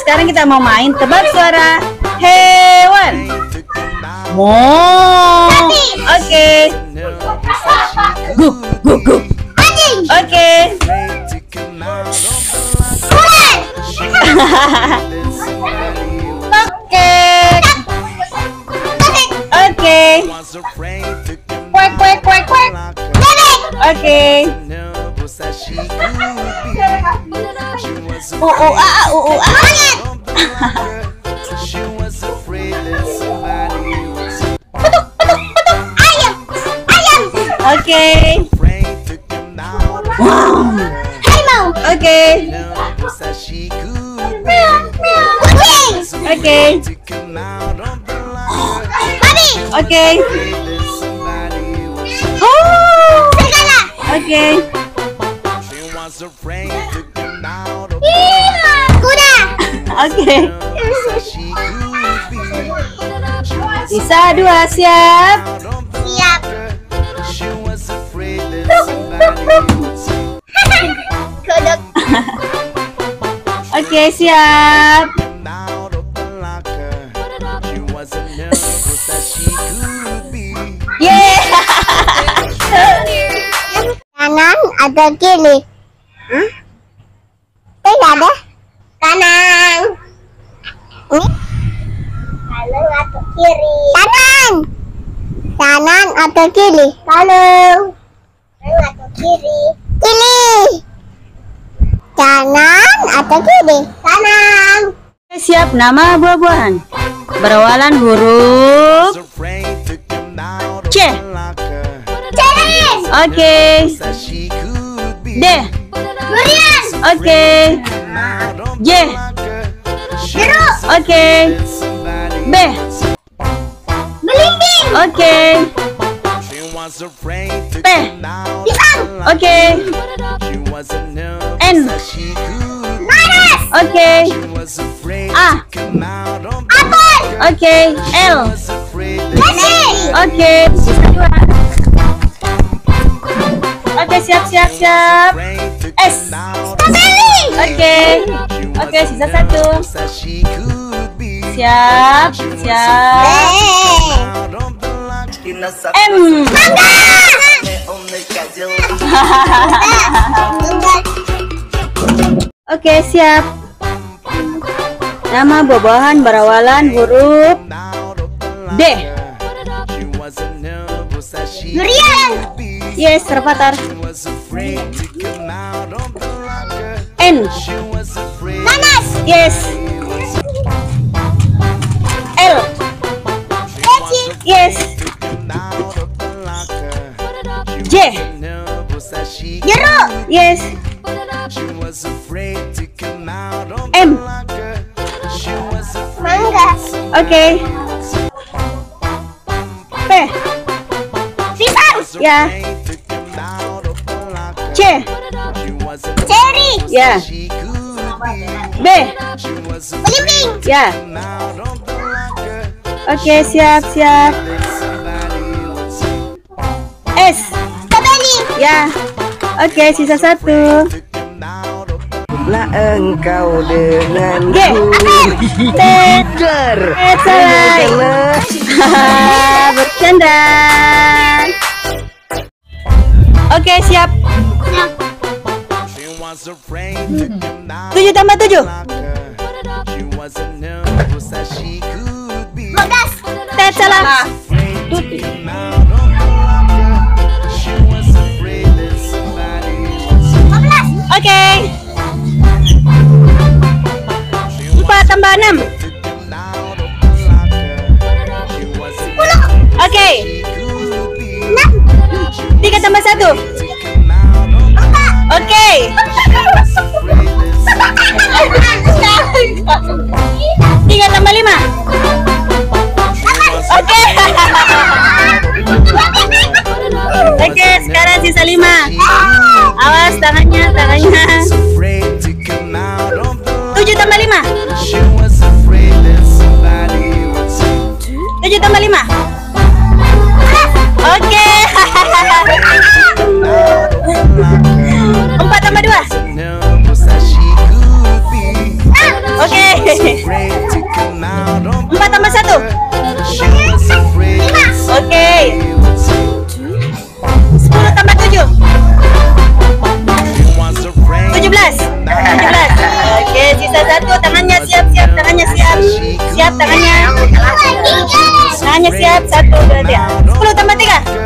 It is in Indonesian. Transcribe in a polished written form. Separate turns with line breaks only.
sekarang kita mau main tebak suara hewan. Mo. Oke. Gu gu gu. Oke. Oke. Kuek kuek kuek kuek. Oke. Oke. Wow. Oke. Oke. Oke. Oke.
Kuda.
Oke. Sisa 2, siap?
Siap. Kodok.
Oke, siap. Yeay.
Kanan atau kiri? Tidak ada. Kanan. Kanan atau kiri? Kanan. Kanan atau kiri? Kanan. Kanan atau kiri? Kiri. Kanan atau kiri? Kanan.
Siap, nama buah-buahan berawalan huruf C.
Ceres.
Oke. D.
Durian.
Oke. J.
Jeruk.
Oke. B.
Belimbing.
Oke. P.
Pisang.
Oke. N.
Nanas.
Oke. A.
Apel.
Oke. L.
Nasi.
Oke. Sisa 2. Oke, siap siap siap. S.
Stroberi.
Oke. Oke, sisa 1. Siap siap. M. Oke, siap. Nama buah-buahan berawalan huruf D.
Durian.
Yes, terpatar. N.
Nanas.
Yes. L.
Leci.
Yes. J.
Jeruk.
Yes. M.
Mangga.
Oke. P.
Pisang.
Ya. C.
Ceri.
Ya. B.
Belimbing.
Ya. Oke, siap siap. S.
Stroberi.
Ya. Oke, sisa 1.
Lah engkau dengan
G. T. Salah. Bercanda. Oke, siap. 7 tambah 7.
15.
Tet salah. Oke. 4 tambah 6.
10.
Oke. 3 tambah 1. Oke. 3 tambah 5. Oke. Oke, sekarang sisa 5. Awas tangannya, tangannya. 7 tambah 5. 7 tambah 5. Oke. 4 tambah 2. Oke. Oke. 10 tambah 7. 17. Oke, sisa 1. Tangannya siap. Tangannya siap. Siap tangannya. Tangannya siap. 1, 2, 3. 10 tambah 3.